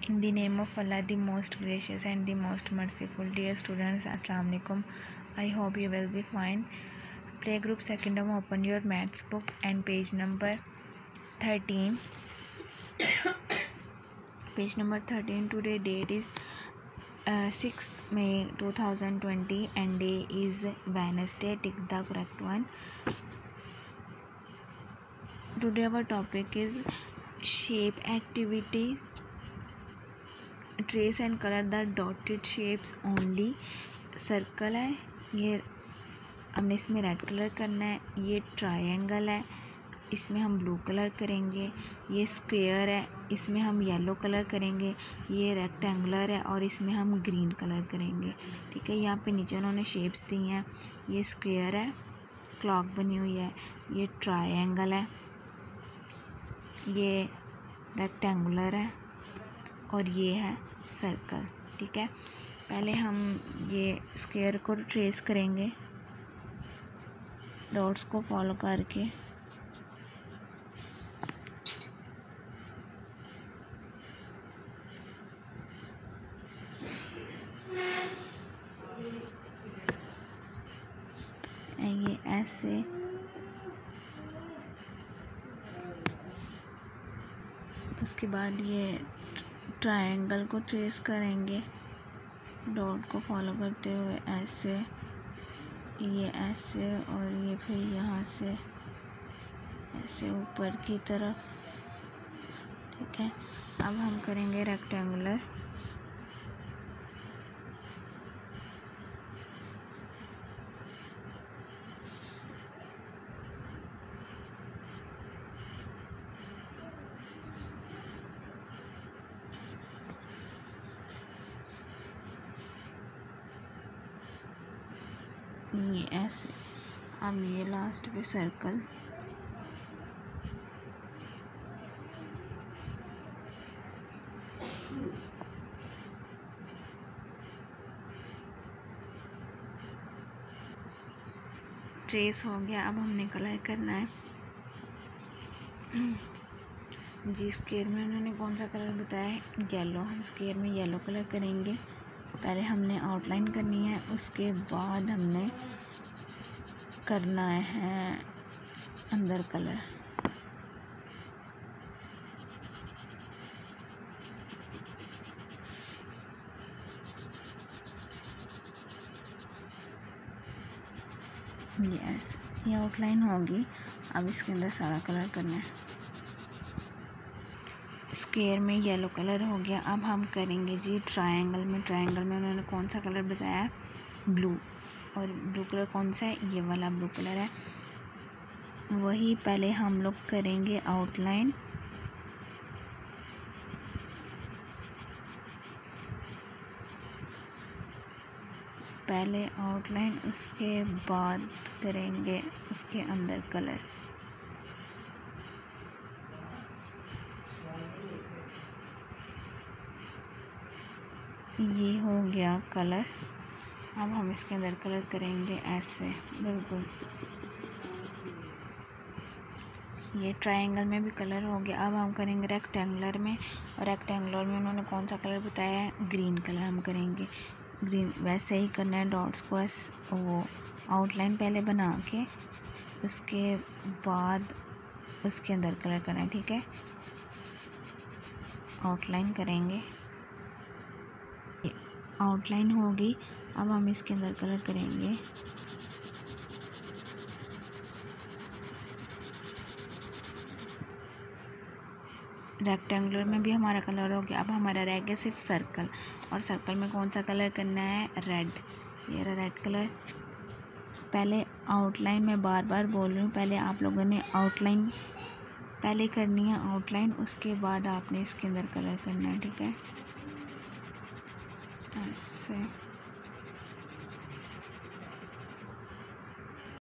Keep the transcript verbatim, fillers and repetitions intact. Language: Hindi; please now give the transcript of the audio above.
In the name of Allah, the most gracious and the most merciful. Dear students, Assalamu alaikum. I hope you will be fine. Playgroup Secondum, open your maths book and page number thirteen. Page number thirteen. Today date is uh, sixth May two thousand twenty and day is Wednesday. Tick the correct one. Today our topic is shape activity. Trace and colour the dotted shapes only. Circle है, ये हमने इसमें रेड कलर करना है. ये ट्रायंगल है, इसमें हम ब्लू कलर करेंगे. ये स्क्वायर है, इसमें हम येलो कलर करेंगे. ये रेक्टेंगुलर है और इसमें हम ग्रीन कलर करेंगे. ठीक है, यहाँ पे नीचे उन्होंने शेप्स दी हैं. ये स्क्वायर है, क्लॉक बनी हुई है. ये ट्रायंगल है, ये रेक्टेंगुलर है और ये है सर्कल. ठीक है, पहले हम ये स्क्वायर को ट्रेस करेंगे डॉट्स को फॉलो करके. ये ऐसे उसके बाद ये ट्रायंगल को ट्रेस करेंगे डॉट को फॉलो करते हुए. ऐसे, ये ऐसे और ये फिर यहाँ से ऐसे ऊपर की तरफ. ठीक है, अब हम करेंगे रेक्टेंगुलर. ये ऐसे. अब ये लास्ट पे सर्कल. ट्रेस हो गया. अब हमने कलर करना है. जी स्क्वायर में उन्होंने कौन सा कलर बताया है? येलो. हम स्क्वायर में येलो कलर करेंगे. पहले हमने आउटलाइन करनी है, उसके बाद हमने करना है अंदर कलर. ये ऐसे, ये आउटलाइन होगी. अब इसके अंदर सारा कलर करना है. स्क्वायर में येलो कलर हो गया. अब हम करेंगे जी ट्रायंगल में. ट्रायंगल में उन्होंने कौन सा कलर बताया है? ब्लू. और ब्लू कलर कौन सा है? ये वाला ब्लू कलर है. वही पहले हम लोग करेंगे आउटलाइन. पहले आउटलाइन, उसके बाद करेंगे उसके अंदर कलर. ये हो गया कलर. अब हम इसके अंदर कलर करेंगे ऐसे बिल्कुल. ये ट्रायंगल में भी कलर हो गया. अब हम करेंगे रेक्टेंगुलर में. और रेक्टेंगुलर में उन्होंने कौन सा कलर बताया है? ग्रीन कलर हम करेंगे. ग्रीन वैसे ही करना है. डॉट्स को ऐसे वो आउटलाइन पहले बना के उसके बाद उसके अंदर कलर करना है. ठीक है, आउटलाइन करेंगे. आउटलाइन होगी. अब हम इसके अंदर कलर करेंगे. रेक्टेंगुलर में भी हमारा कलर हो गया. अब हमारा रह गया सिर्फ सर्कल. और सर्कल में कौन सा कलर करना है? रेड. ये रहा रेड कलर. पहले आउटलाइन, मैं बार बार बोल रही हूँ, पहले आप लोगों ने आउटलाइन पहले करनी है आउटलाइन, उसके बाद आपने इसके अंदर कलर करना है. ठीक है, ऐसे.